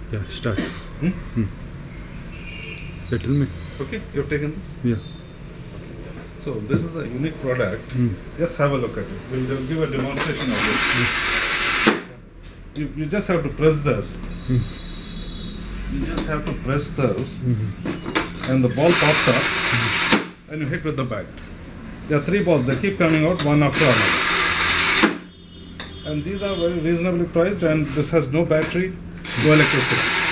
Yeah, start. Yeah, tell me. Okay, you've taken this? Yeah. So this is a unique product. Just have a look at it. We'll give a demonstration of it. You just have to press this. You just have to press this, and the ball pops up, and you hit with the bat. There are 3 balls. They keep coming out one after another. And these are very reasonably priced, and this has no battery, no electricity.